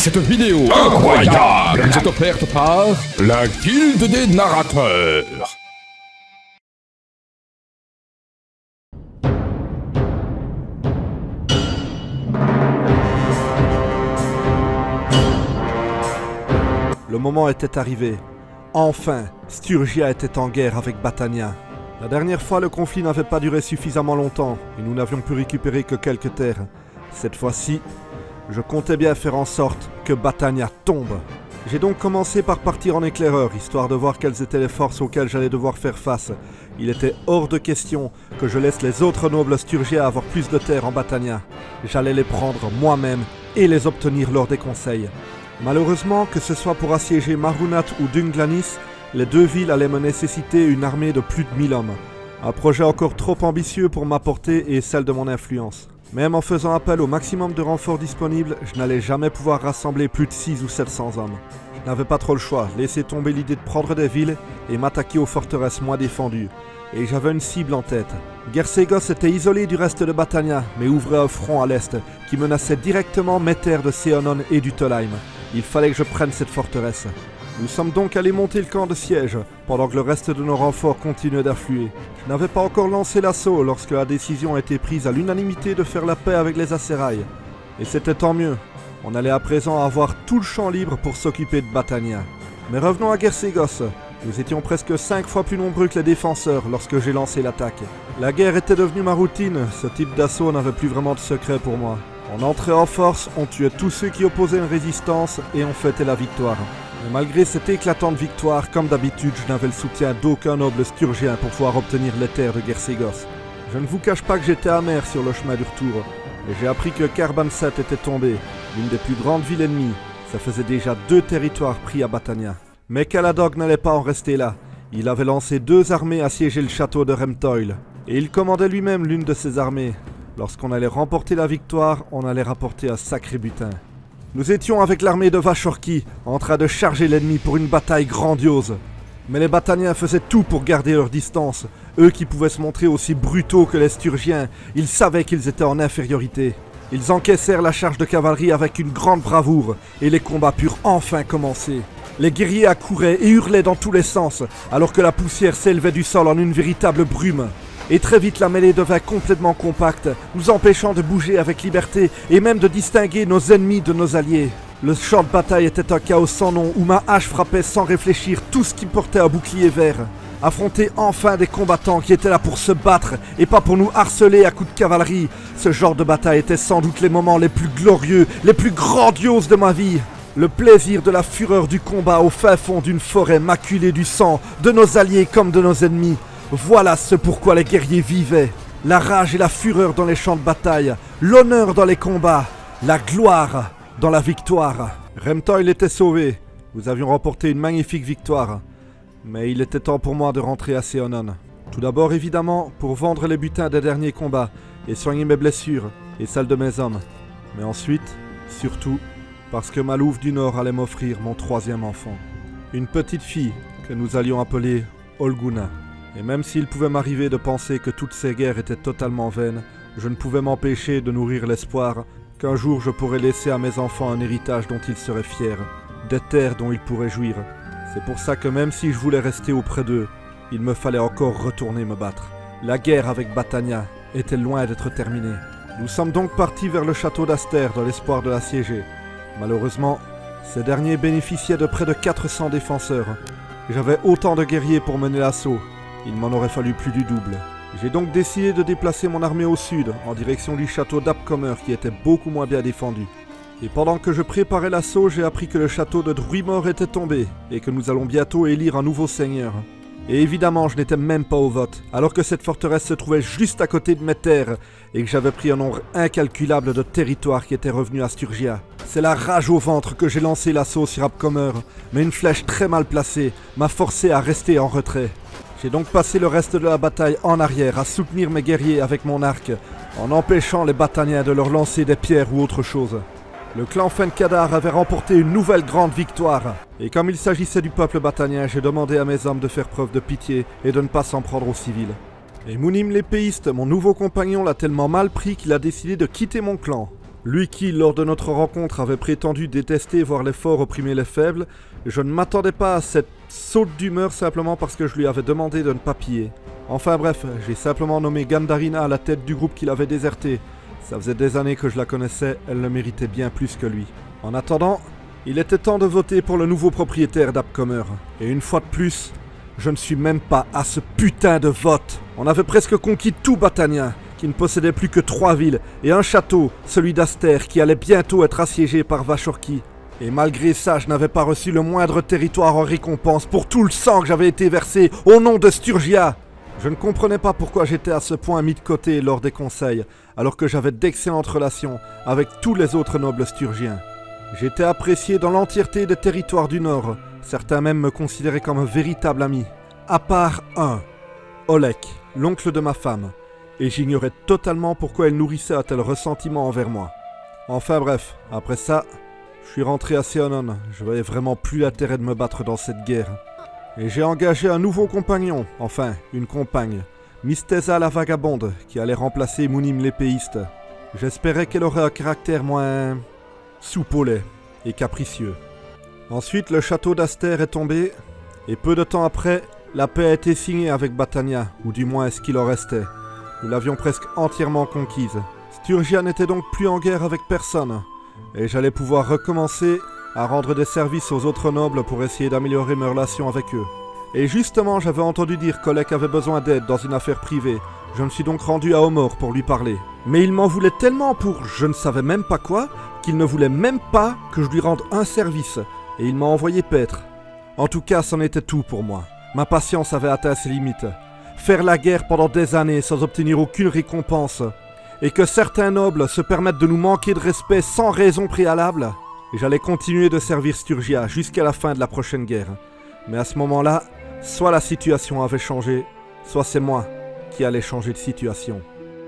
Cette vidéo incroyable vous est offerte par la Guilde des Narrateurs. Le moment était arrivé. Enfin, Sturgia était en guerre avec Battania. La dernière fois, le conflit n'avait pas duré suffisamment longtemps et nous n'avions pu récupérer que quelques terres. Cette fois-ci, je comptais bien faire en sorte que Battania tombe. J'ai donc commencé par partir en éclaireur, histoire de voir quelles étaient les forces auxquelles j'allais devoir faire face. Il était hors de question que je laisse les autres nobles Sturgiens avoir plus de terres en Battania. J'allais les prendre moi-même et les obtenir lors des conseils. Malheureusement, que ce soit pour assiéger Marunat ou Dunglanis, les deux villes allaient me nécessiter une armée de plus de 1000 hommes. Un projet encore trop ambitieux pour ma portée et celle de mon influence. Même en faisant appel au maximum de renforts disponibles, je n'allais jamais pouvoir rassembler plus de 600 ou 700 hommes. Je n'avais pas trop le choix, laisser tomber l'idée de prendre des villes et m'attaquer aux forteresses moins défendues. Et j'avais une cible en tête. Gerségos était isolé du reste de Battania, mais ouvrait un front à l'est qui menaçait directement mes terres de Seonon et du Tolheim. Il fallait que je prenne cette forteresse. Nous sommes donc allés monter le camp de siège, pendant que le reste de nos renforts continuait d'affluer. Je n'avais pas encore lancé l'assaut lorsque la décision a été prise à l'unanimité de faire la paix avec les Aserai. Et c'était tant mieux. On allait à présent avoir tout le champ libre pour s'occuper de Battania. Mais revenons à Gerségos. Nous étions presque 5 fois plus nombreux que les défenseurs lorsque j'ai lancé l'attaque. La guerre était devenue ma routine, ce type d'assaut n'avait plus vraiment de secret pour moi. On entrait en force, on tuait tous ceux qui opposaient une résistance et on fêtait la victoire. Mais malgré cette éclatante victoire, comme d'habitude, je n'avais le soutien d'aucun noble sturgien pour pouvoir obtenir les terres de Gerségos. Je ne vous cache pas que j'étais amer sur le chemin du retour, et j'ai appris que Karbanset était tombé, l'une des plus grandes villes ennemies. Ça faisait déjà 2 territoires pris à Battania. Mais Caladog n'allait pas en rester là. Il avait lancé 2 armées assiéger le château de Remtoil, et il commandait lui-même l'une de ces armées. Lorsqu'on allait remporter la victoire, on allait rapporter un sacré butin. Nous étions avec l'armée de Vashorki, en train de charger l'ennemi pour une bataille grandiose. Mais les Battaniens faisaient tout pour garder leur distance. Eux qui pouvaient se montrer aussi brutaux que les Sturgiens, ils savaient qu'ils étaient en infériorité. Ils encaissèrent la charge de cavalerie avec une grande bravoure, et les combats purent enfin commencer. Les guerriers accouraient et hurlaient dans tous les sens, alors que la poussière s'élevait du sol en une véritable brume. Et très vite la mêlée devint complètement compacte, nous empêchant de bouger avec liberté et même de distinguer nos ennemis de nos alliés. Le champ de bataille était un chaos sans nom où ma hache frappait sans réfléchir tout ce qui portait un bouclier vert. Affronter enfin des combattants qui étaient là pour se battre et pas pour nous harceler à coups de cavalerie. Ce genre de bataille était sans doute les moments les plus glorieux, les plus grandioses de ma vie. Le plaisir de la fureur du combat au fin fond d'une forêt maculée du sang, de nos alliés comme de nos ennemis. Voilà ce pourquoi les guerriers vivaient. La rage et la fureur dans les champs de bataille, l'honneur dans les combats, la gloire dans la victoire. Remtoil était sauvé. Nous avions remporté une magnifique victoire. Mais il était temps pour moi de rentrer à Seonon. Tout d'abord, évidemment, pour vendre les butins des derniers combats et soigner mes blessures et celles de mes hommes. Mais ensuite, surtout, parce que Malouve du Nord allait m'offrir mon 3e enfant. Une petite fille que nous allions appeler Olguna. Et même s'il pouvait m'arriver de penser que toutes ces guerres étaient totalement vaines, je ne pouvais m'empêcher de nourrir l'espoir qu'un jour je pourrais laisser à mes enfants un héritage dont ils seraient fiers, des terres dont ils pourraient jouir. C'est pour ça que même si je voulais rester auprès d'eux, il me fallait encore retourner me battre. La guerre avec Battania était loin d'être terminée. Nous sommes donc partis vers le château d'Aster dans l'espoir de l'assiéger. Malheureusement, ces derniers bénéficiaient de près de 400 défenseurs. J'avais autant de guerriers pour mener l'assaut. Il m'en aurait fallu plus du double. J'ai donc décidé de déplacer mon armée au sud, en direction du château d'Apcomer qui était beaucoup moins bien défendu. Et pendant que je préparais l'assaut, j'ai appris que le château de Druimor était tombé, et que nous allons bientôt élire un nouveau seigneur. Et évidemment, je n'étais même pas au vote, alors que cette forteresse se trouvait juste à côté de mes terres, et que j'avais pris un nombre incalculable de territoires qui étaient revenus à Sturgia. C'est la rage au ventre que j'ai lancé l'assaut sur Apcomer, mais une flèche très mal placée m'a forcé à rester en retrait. J'ai donc passé le reste de la bataille en arrière à soutenir mes guerriers avec mon arc, en empêchant les Battaniens de leur lancer des pierres ou autre chose. Le clan Fenkadar avait remporté une nouvelle grande victoire, et comme il s'agissait du peuple battanien, j'ai demandé à mes hommes de faire preuve de pitié et de ne pas s'en prendre aux civils. Et Mounim l'épéiste, mon nouveau compagnon, l'a tellement mal pris qu'il a décidé de quitter mon clan. Lui qui, lors de notre rencontre, avait prétendu détester voir les forts opprimer les faibles, je ne m'attendais pas à cette saute d'humeur simplement parce que je lui avais demandé de ne pas piller. Enfin bref, j'ai simplement nommé Gandharina à la tête du groupe qu'il avait déserté. Ça faisait des années que je la connaissais, elle le méritait bien plus que lui. En attendant, il était temps de voter pour le nouveau propriétaire d'Upcomer. Et une fois de plus, je ne suis même pas à ce putain de vote. On avait presque conquis tout Battania, qui ne possédait plus que 3 villes, et un château, celui d'Aster, qui allait bientôt être assiégé par Vashorki. Et malgré ça, je n'avais pas reçu le moindre territoire en récompense pour tout le sang que j'avais été versé au nom de Sturgia. Je ne comprenais pas pourquoi j'étais à ce point mis de côté lors des conseils, alors que j'avais d'excellentes relations avec tous les autres nobles sturgiens. J'étais apprécié dans l'entièreté des territoires du Nord, certains même me considéraient comme un véritable ami. À part un, Olek, l'oncle de ma femme, et j'ignorais totalement pourquoi elle nourrissait un tel ressentiment envers moi. Enfin bref, après ça, je suis rentré à Seonon, je voyais vraiment plus l'intérêt de me battre dans cette guerre. Et j'ai engagé un nouveau compagnon, enfin, une compagne, Mistesa la vagabonde, qui allait remplacer Mounim l'épéiste. J'espérais qu'elle aurait un caractère moins soupe au lait et capricieux. Ensuite, le château d'Aster est tombé, et peu de temps après, la paix a été signée avec Battania, ou du moins ce qu'il en restait. Nous l'avions presque entièrement conquise. Sturgia n'était donc plus en guerre avec personne, et j'allais pouvoir recommencer à rendre des services aux autres nobles pour essayer d'améliorer mes relations avec eux. Et justement, j'avais entendu dire qu'Olek avait besoin d'aide dans une affaire privée. Je me suis donc rendu à Omor pour lui parler. Mais il m'en voulait tellement pour je ne savais même pas quoi, qu'il ne voulait même pas que je lui rende un service, et il m'a envoyé paître. En tout cas, c'en était tout pour moi. Ma patience avait atteint ses limites. Faire la guerre pendant des années sans obtenir aucune récompense, et que certains nobles se permettent de nous manquer de respect sans raison préalable. Et j'allais continuer de servir Sturgia jusqu'à la fin de la prochaine guerre. Mais à ce moment-là, soit la situation avait changé, soit c'est moi qui allais changer de situation.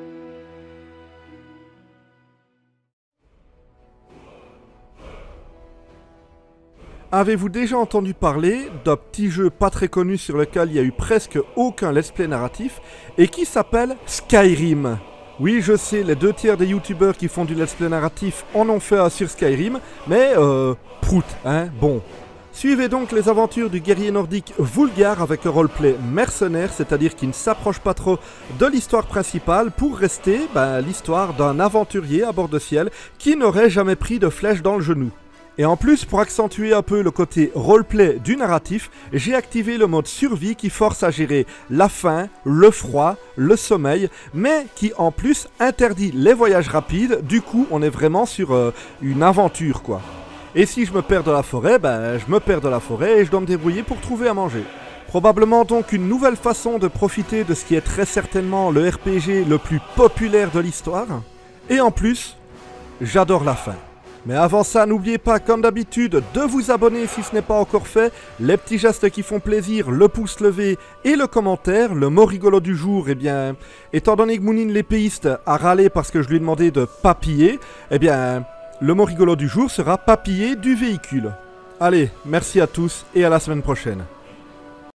Avez-vous déjà entendu parler d'un petit jeu pas très connu sur lequel il n'y a eu presque aucun let's play narratif et qui s'appelle Skyrim? Oui, je sais, les 2 tiers des youtubeurs qui font du let's play narratif en ont fait un sur Skyrim, mais prout, hein, bon. Suivez donc les aventures du guerrier nordique Vulgar avec un roleplay mercenaire, c'est-à-dire qui ne s'approche pas trop de l'histoire principale pour rester l'histoire d'un aventurier à bord de ciel qui n'aurait jamais pris de flèche dans le genou. Et en plus, pour accentuer un peu le côté roleplay du narratif, j'ai activé le mode survie qui force à gérer la faim, le froid, le sommeil, mais qui en plus interdit les voyages rapides, du coup on est vraiment sur une aventure quoi. Et si je me perds dans la forêt, je me perds dans la forêt et je dois me débrouiller pour trouver à manger. Probablement donc une nouvelle façon de profiter de ce qui est très certainement le RPG le plus populaire de l'histoire. Et en plus, j'adore la faim. Mais avant ça, n'oubliez pas, comme d'habitude, de vous abonner si ce n'est pas encore fait, les petits gestes qui font plaisir, le pouce levé et le commentaire, le mot rigolo du jour, eh bien, étant donné que Mounine l'épéiste a râlé parce que je lui ai demandé de papiller, eh bien, le mot rigolo du jour sera papiller du véhicule. Allez, merci à tous et à la semaine prochaine.